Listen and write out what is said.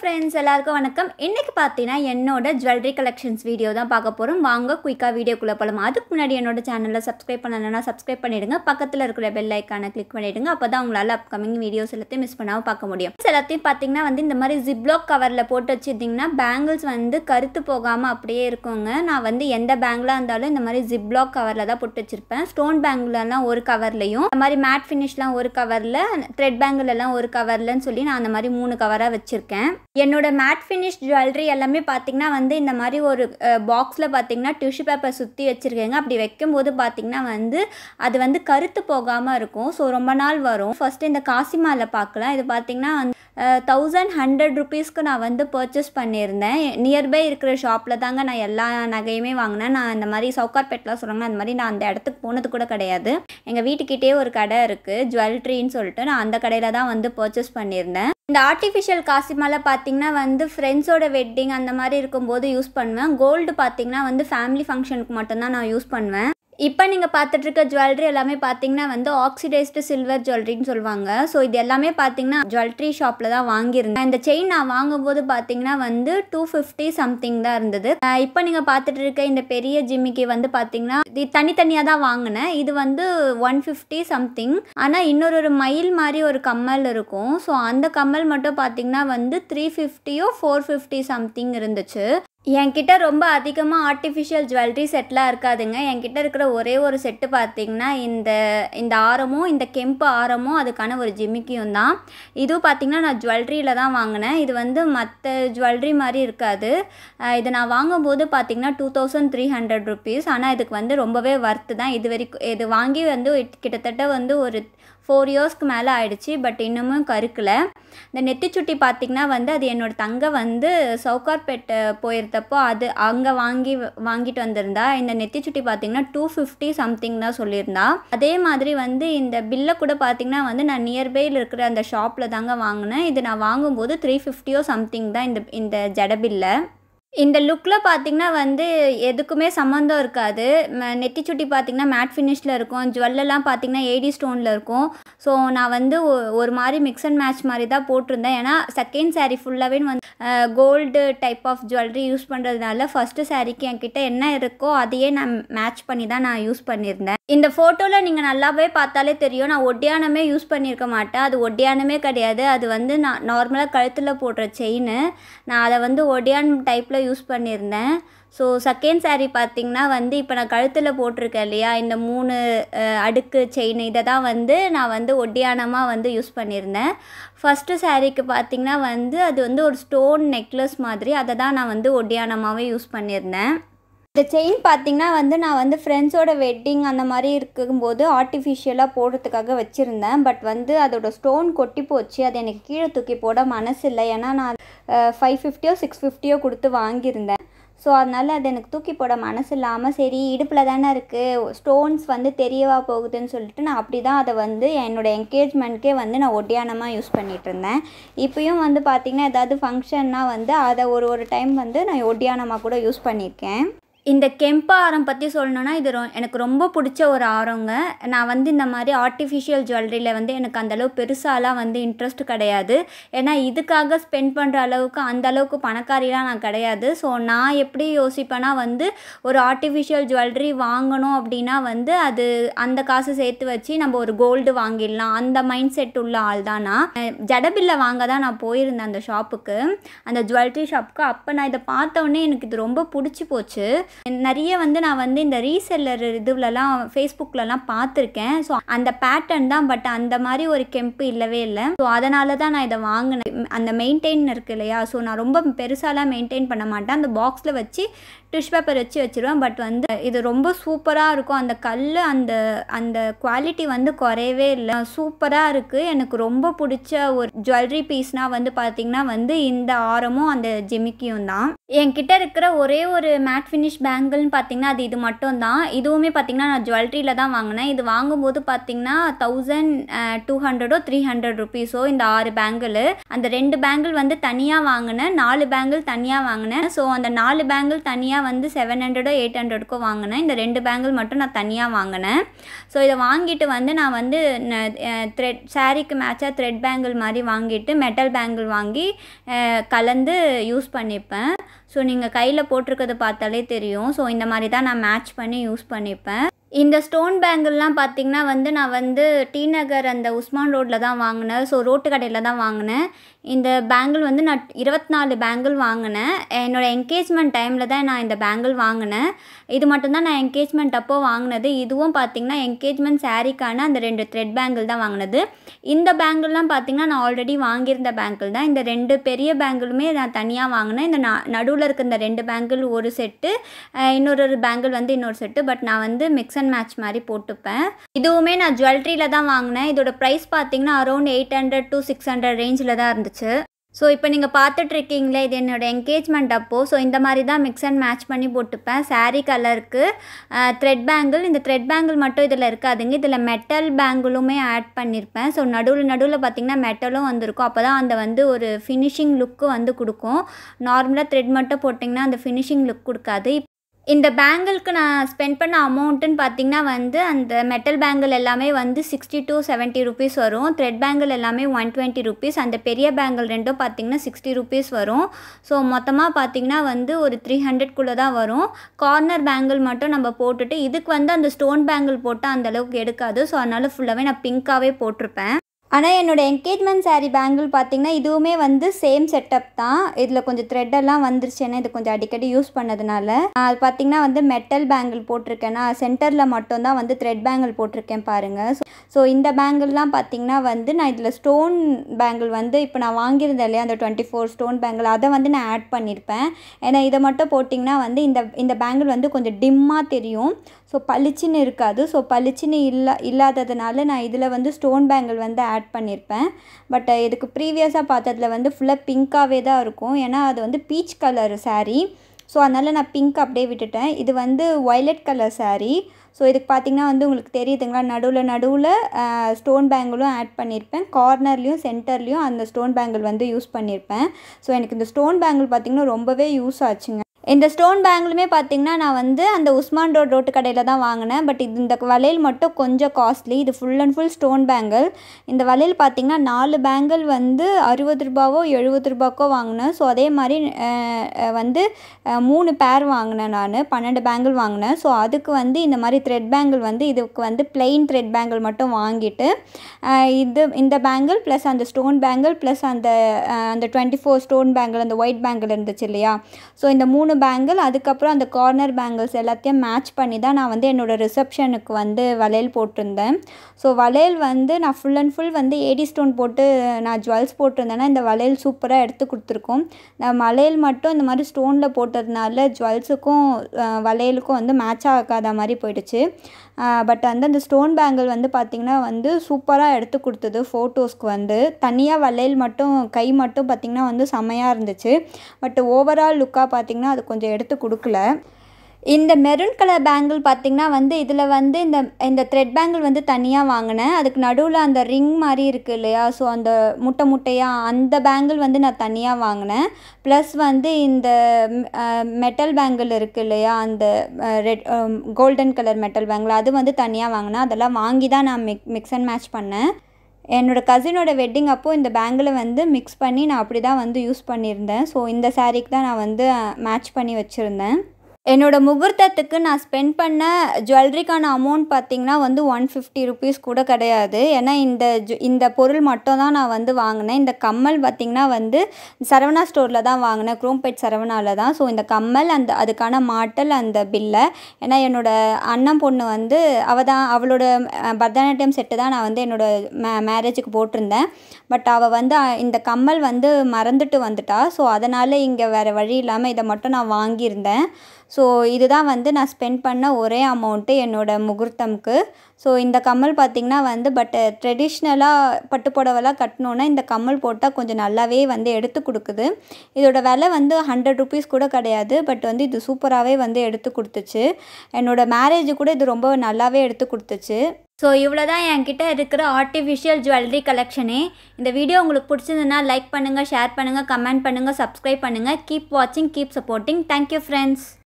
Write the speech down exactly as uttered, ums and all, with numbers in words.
friends, எல்லாருக்கும் வணக்கம். இன்னைக்கு பாத்தீனா என்னோட jewelry collections வீடியோ தான் பார்க்க போறோம். வாங்க குயிக்கா வீடியோக்குள்ள போலாம். அதுக்கு முன்னாடி என்னோட சேனலை subscribe பண்ணலனா subscribe பண்ணிடுங்க. பக்கத்துல இருக்கிற bell icon-ஐ click பண்ணிடுங்க. அப்பதான் உங்களால upcoming videos எல்லாத்தையும் மிஸ் பண்ணாம பார்க்க முடியும். எல்லாத்தையும் பாத்தீங்கன்னா வந்து இந்த மாதிரி ziploc கவர்ல போட்டு வச்சிருந்தீங்கன்னா bangles வந்து கருத்து போகாம அப்படியே இருக்குங்க. நான் வந்து எந்த பேங்கிளா இருந்தாலும் இந்த மாதிரி ziploc கவர்ல தான் போட்டு வச்சிருப்பேன். ஸ்டோன் பேங்கிள்லாம் ஒரு கவர்லயும், இந்த மாதிரி matte finishலாம் ஒரு கவர்ல, thread bangle எல்லாம் ஒரு கவர்லன்னு சொல்லி நான் அந்த மாதிரி மூணு கவரா வச்சிருக்கேன். என்னோட matte finish jewelry எல்லாமே பாத்தீங்கன்னா வந்து இந்த மாதிரி ஒரு பாக்ஸ்ல பாத்தீங்கன்னா டிஷ்யூ பேப்பர் சுத்தி வச்சிருக்கேங்க. அப்படி வைக்கும்போது பாத்தீங்கன்னா வந்து அது வந்து கருத்து போகாம இருக்கும். ஸோ ரொம்ப நாள் வரும். ஃபர்ஸ்ட் இந்த காசிமால பார்க்கலாம். இது பாத்தீங்கன்னா வந்து தௌசண்ட் ஹண்ட்ரட் ருபீஸ்க்கு நான் வந்து பர்ச்சேஸ் பண்ணியிருந்தேன். நியர்பை இருக்கிற ஷாப்பில் தாங்க நான் எல்லா நகையுமே வாங்கினேன். நான் இந்த மாதிரி சவுகார்பேட்லாம் சொல்கிறாங்க, அந்த மாதிரி நான் அந்த இடத்துக்கு போனது கூட கிடையாது. எங்கள் வீட்டுக்கிட்டே ஒரு கடை இருக்குது, ஜுவல்ட்ரின்னு சொல்லிட்டு. நான் அந்த கடையில் தான் வந்து பர்ச்சேஸ் பண்ணியிருந்தேன். இந்த ஆர்டிஃபிஷியல் காசிமால பார்த்தீங்கன்னா வந்து ஃப்ரெண்ட்ஸோட வெட்டிங் அந்த மாதிரி இருக்கும்போது யூஸ் பண்ணுவேன். கோல்டு பார்த்தீங்கன்னா வந்து ஃபேமிலி ஃபங்க்ஷனுக்கு மட்டும்தான் நான் யூஸ் பண்ணுவேன். இப்போ நீங்கள் பார்த்துட்டு இருக்க ஜுவல்லரி எல்லாமே பார்த்தீங்கன்னா வந்து ஆக்சிடைஸ்டு சில்வர் ஜுவல்லரின்னு சொல்லுவாங்க. ஸோ இது எல்லாமே பார்த்தீங்கன்னா ஜுவல்லரி ஷாப்பில் தான் வாங்கியிருந்தேன். இந்த செயின் நான் வாங்கும்போது பார்த்தீங்கன்னா வந்து டூ ஃபிஃப்டி சம்திங் தான் இருந்தது. இப்போ நீங்கள் பார்த்துட்டு இருக்க இந்த பெரிய ஜிம்மிக்கு வந்து பார்த்தீங்கன்னா இது தனித்தனியாக தான் வாங்கினேன். இது வந்து ஒன் ஃபிஃப்டி சம்திங். ஆனால் இன்னொரு ஒரு மயில் மாதிரி ஒரு கம்மல் இருக்கும். ஸோ அந்த கம்மல் மட்டும் பார்த்தீங்கன்னா வந்து த்ரீ ஃபிஃப்டியோ ஃபோர் ஃபிஃப்டி சம்திங் இருந்துச்சு. என்கிட்ட ரொம்ப அதிகமாக ஆர்டிஃபிஷியல் ஜுவல்லரி செட்லாம் இருக்காதுங்க. என்கிட்ட இருக்கிற ஒரே ஒரு செட்டு பார்த்திங்கன்னா இந்த இந்த ஆரமும் இந்த கெம்பு ஆரமும் அதுக்கான ஒரு ஜிமிக்கியும் தான். இதுவும் பார்த்திங்கன்னா நான் ஜுவல்லரியில் தான் வாங்கினேன். இது வந்து மற்ற ஜுவல்லரி மாதிரி இருக்காது. இது நான் வாங்கும்போது பார்த்திங்கன்னா two thousand three hundred rupees. ஆனால் இதுக்கு வந்து ரொம்பவே ஒர்த்து தான். இது வரைக்கும் இது வாங்கி வந்து கிட்டத்தட்ட வந்து ஒரு ஃபோர் இயர்ஸ்க்கு மேலே ஆயிடுச்சு. பட் இன்னமும் கருக்கலை. இந்த நெத்திச்சுட்டி பார்த்திங்கன்னா வந்து அது என்னோடய தங்க வந்து சவுகார்பேட்டை போயிருந்தப்போ அது அங்கே வாங்கி வாங்கிட்டு வந்திருந்தா. இந்த நெத்திச்சுட்டி பார்த்திங்கன்னா டூ ஃபிஃப்டி சம்திங் தான் சொல்லியிருந்தா. அதே மாதிரி வந்து இந்த பில்லை கூட பார்த்திங்கன்னா வந்து நான் நியர்பையில் இருக்கிற அந்த ஷாப்பில் தாங்க வாங்கினேன். இது நான் வாங்கும்போது த்ரீ ஃபிஃப்டியோ சம்திங் தான் இந்த இந்த ஜட பில்லை. இந்த லுக்கில் பார்த்திங்கன்னா வந்து எதுக்குமே சம்மந்தம் இருக்காது. நெத்திச்சுட்டி பார்த்திங்கன்னா மேட் ஃபினிஷில் இருக்கும். ஜுவல்லெல்லாம் பார்த்திங்கன்னா ஏடி ஸ்டோனில் இருக்கும். ஸோ நான் வந்து ஒரு மாதிரி மிக்ஸ் அண்ட் மேட்ச் மாதிரி தான் போட்டிருந்தேன். ஏன்னா செகண்ட் சாரீ ஃபுல்லாகவே வந்து gold type of jewellery use பண்ணுறதுனால ஃபஸ்ட்டு சாரீக்கு என்கிட்ட என்ன இருக்கோ அதையே நான் மேட்ச் பண்ணி தான் நான் யூஸ் பண்ணியிருந்தேன். இந்த ஃபோட்டோவில் நீங்கள் நல்லாவே பார்த்தாலே தெரியும், நான் ஒட்டியானமே யூஸ் பண்ணியிருக்க மாட்டேன். அது ஒட்டியானமே கிடையாது. அது வந்து நான் நார்மலாக கழுத்தில் போடுற செயின். நான் அதை வந்து ஒடியான் டைப்பில் யூஸ் பண்ணியிருந்தேன். ஸோ செகண்ட் சாரீ பார்த்திங்கன்னா வந்து இப்போ நான் கழுத்தில் போட்டிருக்கேன் இல்லையா, இந்த மூணு அடுக்கு செயின், இதை தான் வந்து நான் வந்து ஒட்டியானமாக வந்து யூஸ் பண்ணியிருந்தேன். ஃபஸ்ட்டு சாரீக்கு பார்த்திங்கன்னா வந்து அது வந்து ஒரு ஸ்டோன் நெக்லஸ் மாதிரி, அதை தான் நான் வந்து ஒட்டியானமாகவே யூஸ் பண்ணியிருந்தேன். இந்த செயின் பார்த்திங்கன்னா வந்து நான் வந்து ஃப்ரெண்ட்ஸோட வெட்டிங் அந்த மாதிரி இருக்கும்போது ஆர்டிஃபிஷியலாக போடுறதுக்காக வச்சுருந்தேன். பட் வந்து அதோட ஸ்டோன் கொட்டி போச்சு. அது எனக்கு கீழே தூக்கி போட மனசு இல்லை. ஏன்னா நான் ஃபைவ் ஃபிஃப்டியோ சிக்ஸ் ஃபிஃப்டியோ கொடுத்து வாங்கியிருந்தேன். ஸோ அதனால் அது எனக்கு தூக்கி போட மனசு இல்லாமல் சரி இடுப்பில் தானே இருக்குது, ஸ்டோன்ஸ் வந்து தெரியவா போகுதுன்னு சொல்லிட்டு நான் அப்படி தான் அதை வந்து என்னோடய என்கேஜ்மெண்ட்கே வந்து நான் ஒட்டியானமாக யூஸ் பண்ணிகிட்டு இருந்தேன். இப்போயும் வந்து பார்த்திங்கன்னா ஏதாவது ஃபங்க்ஷன்னா வந்து அதை ஒரு ஒரு டைம் வந்து நான் ஒட்டியானமாக கூட யூஸ் பண்ணியிருக்கேன். இந்த கெம்பு ஆரம் பற்றி சொல்லணுன்னா இது ரொ எனக்கு ரொம்ப பிடிச்ச ஒரு ஆரங்க. நான் வந்து இந்த மாதிரி ஆர்டிஃபிஷியல் ஜுவல்லரியில் வந்து எனக்கு அந்தளவு பெருசாலாம் வந்து இன்ட்ரெஸ்ட் கிடையாது. ஏன்னா இதுக்காக ஸ்பெண்ட் பண்ணுற அளவுக்கு அந்த அளவுக்கு பணக்காரிலாம் நான் கிடையாது. ஸோ நான் எப்படி யோசிப்பேன்னா வந்து ஒரு ஆர்டிஃபிஷியல் ஜுவல்லரி வாங்கணும் அப்படின்னா வந்து அது அந்த காசு சேர்த்து வச்சு நம்ம ஒரு கோல்டு வாங்கிடலாம், அந்த மைண்ட் செட் உள்ள ஆள் தான் நான். ஜடபில்லை வாங்க தான் நான் போயிருந்தேன் அந்த ஷாப்புக்கு, அந்த ஜுவல்லரி ஷாப்புக்கு. அப்போ நான் இதை பார்த்தோன்னே எனக்கு இது ரொம்ப பிடிச்சி போச்சு. நிறைய வந்து நான் வந்து இந்த ரீசெல்லர் இதுலலாம் ஃபேஸ்புக்லலாம் பார்த்துருக்கேன். ஸோ அந்த பேட்டர்ன் தான். பட் அந்த மாதிரி ஒரு கெம்பு இல்லவே இல்லை. ஸோ அதனால தான் நான் இதை வாங்கினேன். அந்த மெயின்டைன் இருக்குது இல்லையா, ஸோ நான் ரொம்ப பெருசாலாம் மெயின்டைன் பண்ண மாட்டேன். அந்த பாக்ஸில் வச்சு டிஷ் பேப்பர் வச்சு வச்சுருவேன். பட் வந்து இது ரொம்ப சூப்பராக இருக்கும். அந்த கல் அந்த அந்த குவாலிட்டி வந்து குறையவே இல்லை, சூப்பராக இருக்குது. எனக்கு ரொம்ப பிடிச்ச ஒரு ஜுவல்லரி பீஸ்னால் வந்து பார்த்திங்கன்னா வந்து இந்த ஆரமும் அந்த ஜிமிக்கியும் தான். என்கிட்ட இருக்கிற ஒரே ஒரு மேட் ஃபினிஷ் பேங்கிள்னு பார்த்தீங்கன்னா அது இது மட்டும் தான். இதுவுமே பார்த்தீங்கன்னா நான் ஜுவல்லரியில தான் வாங்கினேன். இது வாங்கும்போது பார்த்தீங்கன்னா தௌசண்ட் டூ ஹண்ட்ரடோ த்ரீ ஹண்ட்ரட் ருபீஸோ இந்த ஆறு பேங்கிள். அந்த ரெண்டு பேங்கிள் வந்து தனியாக வாங்கினேன், நாலு பேங்கிள் தனியாக வாங்கினேன். ஸோ அந்த நாலு பேங்கிள் தனியாக வந்து செவன் ஹண்ட்ரடோ எயிட் ஹண்ட்ரடுக்கோ வாங்கினேன். இந்த ரெண்டு பேங்கிள் மட்டும் நான் தனியாக வாங்கினேன். ஸோ இதை வாங்கிட்டு வந்து நான் வந்து த்ரெட் சாரீக்கு மேட்சாக த்ரெட் பேங்கிள் மாதிரி வாங்கிட்டு மெட்டல் பேங்கிள் வாங்கி கலந்து யூஸ் பண்ணிப்பேன். ஸோ நீங்கள் கையில் போட்டிருக்கிறது பார்த்தாலே தெரியும். ஸோ இந்த மாதிரி தான் நான் மேட்ச் பண்ணி யூஸ் பண்ணிப்பேன். இந்த ஸ்டோன் பேங்கிள்லாம் பார்த்திங்கன்னா வந்து நான் வந்து டி நகர் அந்த உஸ்மான் ரோட்டில் தான் வாங்கினேன். ஸோ ரோட்டு கடையில் தான் வாங்கினேன். இந்த பேங்கிள் வந்து நான் இருபத்தி நாலு பேங்கிள் வாங்கினேன். என்னோடய என்கேஜ்மெண்ட் டைமில் தான் நான் இந்த பேங்கிள் வாங்கினேன். இது மட்டும்தான் நான் என்கேஜ்மெண்ட் அப்போ வாங்கினது. இதுவும் பார்த்திங்கன்னா என்கேஜ்மெண்ட் சாரீக்கான அந்த ரெண்டு த்ரெட் பேங்கிள் தான் வாங்கினது. இந்த பேங்கிள்லாம் பார்த்திங்கன்னா நான் ஆல்ரெடி வாங்கியிருந்த பேங்கிள் தான். இந்த ரெண்டு பெரிய பேங்கிளுமே நான் தனியாக வாங்கினேன். இந்த ந நடுவில் இருக்க இந்த ரெண்டு பேங்கிள் ஒரு செட்டு, இன்னொரு பேங்கிள் வந்து இன்னொரு செட்டு. பட் நான் வந்து மிக்ஸ் அண்ட் மேட்ச் மாதிரி போட்டுப்பேன். இதுவுமே நான் ஜுவல்லரியில் தான் வாங்கினேன். இதோட ப்ரைஸ் பார்த்திங்கன்னா around eight hundred to six hundred ரேஞ்சில் தான் இருந்துச்சு. ஸோ இப்போ நீங்கள் பார்த்துட்ருக்கீங்களே இது என்னோடய என்கேஜ்மெண்ட் அப்போது. ஸோ இந்த மாதிரி தான் மிக்ஸ் அண்ட் மேட்ச் பண்ணி போட்டுப்பேன். சாரீ கலருக்கு த்ரெட் பேங்கிள், இந்த த்ரெட் பேங்கிள் மட்டும் இதில் இருக்காதுங்க, இதில் மெட்டல் பேங்கிளுமே ஆட் பண்ணியிருப்பேன். ஸோ நடுவில் நடுவில் பார்த்திங்கன்னா மெட்டலும் வந்திருக்கும். அப்போ தான் அந்த வந்து ஒரு ஃபினிஷிங் லுக்கு வந்து கொடுக்கும். நார்மலாக த்ரெட் மட்டும் போட்டிங்கன்னா அந்த ஃபினிஷிங் லுக் கொடுக்காது. இந்த பேங்கிளுக்கு நான் ஸ்பெண்ட் பண்ண அமௌண்ட்டுன்னு பார்த்திங்கன்னா வந்து அந்த மெட்டல் பேங்கிள் எல்லாமே வந்து சிக்ஸ்டி டு செவன்ட்டி ருபீஸ் வரும். த்ரெட் பேங்கிள் எல்லாமே ஒன் டுவெண்ட்டி ருபீஸ். அந்த பெரிய பேங்கிள் ரெண்டும் பார்த்திங்கன்னா சிக்ஸ்டி ருபீஸ் வரும். ஸோ மொத்தமாக பார்த்திங்கன்னா வந்து ஒரு த்ரீ ஹண்ட்ரட்குள்ளே தான் வரும். கார்னர் பேங்கிள் மட்டும் நம்ம போட்டுட்டு இதுக்கு வந்து அந்த ஸ்டோன் பேங்கிள் போட்டால் அந்தளவுக்கு எடுக்காது. ஸோ அதனால் ஃபுல்லாகவே நான் பிங்க்காகவே போட்டிருப்பேன். ஆனால் என்னோடய என்கேஜ்மெண்ட் சாரீ பேங்கிள் பார்த்திங்கன்னா இதுவுமே வந்து சேம் செட்டப் தான். இதில் கொஞ்சம் த்ரெட்டெல்லாம் வந்துருச்சு, ஏன்னா இது கொஞ்சம் அடிக்கடி யூஸ் பண்ணதுனால. அது பார்த்திங்கன்னா வந்து மெட்டல் பேங்கிள் போட்டிருக்கேன். நான் சென்டரில் மட்டும்தான் வந்து த்ரெட் பேங்கிள் போட்டிருக்கேன் பாருங்கள். ஸோ இந்த பேங்கிள்லாம் பார்த்திங்கன்னா வந்து நான் இதில் ஸ்டோன் பேங்கிள் வந்து இப்போ நான் வாங்கியிருந்தேன் இல்லையா அந்த டுவெண்ட்டி ஃபோர் ஸ்டோன் பேங்கிள், அதை வந்து நான் ஆட் பண்ணியிருப்பேன். ஏன்னா இதை மட்டும் போட்டிங்கன்னா வந்து இந்த இந்த பேங்கிள் வந்து கொஞ்சம் டிம்மாக தெரியும். ஸோ பளிச்சுன்னு இருக்காது. ஸோ பளிச்சுன்னு இல்லா இல்லாததுனால நான் இதில் வந்து ஸ்டோன் பேங்கிள் வந்து ஆட் பண்ணியிருப்பேன். பட் இதுக்கு ப்ரீவியஸாக பார்த்ததுல வந்து ஃபுல்லாக பிங்க்காகவே தான் இருக்கும். ஏன்னா அது வந்து பீச் கலர் சாரீ. ஸோ அதனால் நான் பிங்க் அப்படியே விட்டுட்டேன். இது வந்து வயலட் கலர் சாரீ. ஸோ இதுக்கு பார்த்திங்கன்னா வந்து உங்களுக்கு தெரியுதுங்களா, நடுவில் நடுவில் ஸ்டோன் பேங்கிளும் ஆட் பண்ணியிருப்பேன். கார்னர்லேயும் சென்டர்லேயும் அந்த ஸ்டோன் பேங்கிள் வந்து யூஸ் பண்ணியிருப்பேன். ஸோ எனக்கு இந்த ஸ்டோன் பேங்கிள் பார்த்திங்கன்னா ரொம்பவே யூஸ் ஆச்சுங்க. இந்த ஸ்டோன் பேங்கிளுமே பார்த்திங்கன்னா நான் வந்து அந்த உஸ்மான் ரோட் ரோட்டு கடையில் தான் வாங்கினேன். பட் இது இந்த வளையல் மட்டும் கொஞ்சம் காஸ்ட்லி. இது full and full stone bangle. இந்த வளையல் பார்த்திங்கன்னா நாலு பேங்கிள் வந்து அறுபது ரூபாவோ எழுபது ரூபாய்க்கோ வாங்கினேன். ஸோ அதே மாதிரி வந்து மூணு பேர் வாங்கினேன், நான் பன்னெண்டு பேங்கிள் வாங்கினேன். ஸோ அதுக்கு வந்து இந்த மாதிரி த்ரெட் பேங்கிள் வந்து இதுக்கு வந்து பிளெயின் த்ரெட் பேங்கிள் மட்டும் வாங்கிட்டு இது இந்த பேங்கிள் ப்ளஸ் அந்த ஸ்டோன் பேங்கிள் ப்ளஸ் அந்த அந்த டுவெண்ட்டி ஃபோர் ஸ்டோன் பேங்கிள் அந்த ஒயிட் பேங்கிள் இருந்துச்சு இல்லையா. ஸோ இந்த மூணு பேங்கிள் அதுக்கப்புறம் அந்த கார்னர் பேங்கிள்ஸ் எல்லாத்தையும் மேட்ச் பண்ணி தான் நான் வந்து என்னோடய ரிசப்ஷனுக்கு வந்து வளையல் போட்டிருந்தேன். ஸோ வளையல் வந்து நான் ஃபுல் அண்ட் ஃபுல் வந்து ஏடி ஸ்டோன் போட்டு நான் ஜுவல்ஸ் போட்டிருந்தேன்னா இந்த வளையல் சூப்பராக எடுத்து கொடுத்துருக்கோம். நான் வளையல் மட்டும் இந்த மாதிரி ஸ்டோனில் போட்டதுனால ஜுவல்ஸுக்கும் வளையலுக்கும் வந்து மேட்ச் ஆகாத மாதிரி போயிடுச்சு. பட் வந்து அந்த ஸ்டோன் பேங்கிள் வந்து பார்த்திங்கன்னா வந்து சூப்பராக எடுத்து கொடுத்தது ஃபோட்டோஸ்க்கு. வந்து தனியாக வளையல் மட்டும் கை மட்டும் பார்த்திங்கன்னா வந்து செம்மையாக இருந்துச்சு. பட் ஓவரால் லுக்காக பார்த்திங்கன்னா அது கொஞ்சம் எடுத்து கொடுக்கல. இந்த மெரூன் கலர் பேங்கிள் பார்த்திங்கன்னா வந்து இதில் வந்து இந்த இந்த த்ரெட் பேங்கிள் வந்து தனியாக வாங்கினேன். அதுக்கு நடுவில் அந்த ரிங் மாதிரி இருக்குது இல்லையா, ஸோ அந்த முட்டை முட்டையாக அந்த பேங்கிள் வந்து நான் தனியாக வாங்கினேன். ப்ளஸ் வந்து இந்த மெட்டல் பேங்கிள் இருக்குது இல்லையா, அந்த red golden colour metal bangle அது வந்து தனியாக வாங்கினேன். அதெல்லாம் வாங்கி தான் நான் மிக் மிக்ஸ் அண்ட் மேட்ச் பண்ணேன். என்னோடய கசினோட வெட்டிங் அப்போது இந்த பேங்கிளை வந்து மிக்ஸ் பண்ணி நான் அப்படி தான் வந்து யூஸ் பண்ணியிருந்தேன். ஸோ இந்த சாரீக்கு தான் நான் வந்து மேட்ச் பண்ணி வச்சுருந்தேன். என்னோட முகூர்த்தத்துக்கு நான் ஸ்பெண்ட் பண்ண ஜுவல்லரிக்கான அமௌண்ட் பார்த்திங்கன்னா வந்து ஒன் ஃபிஃப்டி ருபீஸ் கூட கிடையாது. ஏன்னா இந்த ஜு இந்த பொருள் மட்டும் தான் நான் வந்து வாங்கினேன். இந்த கம்மல் பார்த்திங்கன்னா வந்து சரவணா ஸ்டோரில் தான் வாங்கினேன், குரோம்பேட் சரவணாவில் தான். ஸோ இந்த கம்மல் அந்த அதுக்கான மாட்டல் அந்த பில்லை, ஏன்னா என்னோடய அண்ணன் பொண்ணு வந்து அவள் தான் அவளோட பரதநாட்டியம் செட்டு தான் நான் வந்து என்னோடய மே மேரேஜுக்கு போட்டிருந்தேன். பட் அவள் வந்து இந்த கம்மல் வந்து மறந்துட்டு வந்துட்டா. ஸோ அதனால் இங்கே வேறு வழி இல்லாமல் இதை மட்டும் நான் வாங்கியிருந்தேன். ஸோ இதுதான் வந்து நான் ஸ்பெண்ட் பண்ண ஒரே அமௌண்ட்டு என்னோடய முகூர்த்தம்க்கு. ஸோ இந்த கம்மல் பார்த்திங்கன்னா வந்து பட் ட்ரெடிஷ்னலாக பட்டு புடவைலாம் கட்டணுன்னா இந்த கம்மல் போட்டால் கொஞ்சம் நல்லாவே வந்து எடுத்து கொடுக்குது. இதோட விலை வந்து ஹண்ட்ரட் ருபீஸ் கூட கிடையாது. பட் வந்து இது சூப்பராகவே வந்து எடுத்து கொடுத்துச்சு. என்னோடய மேரேஜு கூட இது ரொம்ப நல்லாவே எடுத்து கொடுத்துச்சு. ஸோ இவ்வளோ தான் என்கிட்ட இருக்கிற ஆர்டிஃபிஷியல் ஜுவல்லரி கலெக்ஷனே. இந்த வீடியோ உங்களுக்கு பிடிச்சிருந்ததுன்னா லைக் பண்ணுங்கள், ஷேர் பண்ணுங்கள், கமெண்ட் பண்ணுங்கள், சப்ஸ்கிரைப் பண்ணுங்கள். கீப் வாட்சிங், கீப் சப்போர்ட்டிங். Thank you friends.